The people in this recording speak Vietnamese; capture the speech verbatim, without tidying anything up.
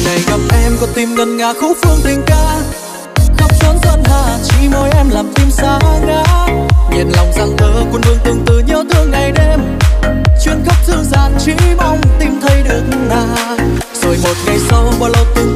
này gặp em có tim ngân nga khúc phương tình ca, khắp chốn xuân hạ chỉ mỗi em làm tim xa ngã. Nhiệt lòng rằng thơ quân vương từng từ nhớ thương ngày đêm, chuyến khắp dương gian chỉ mong tìm thấy được nàng. Rồi một ngày sau bao lâu từng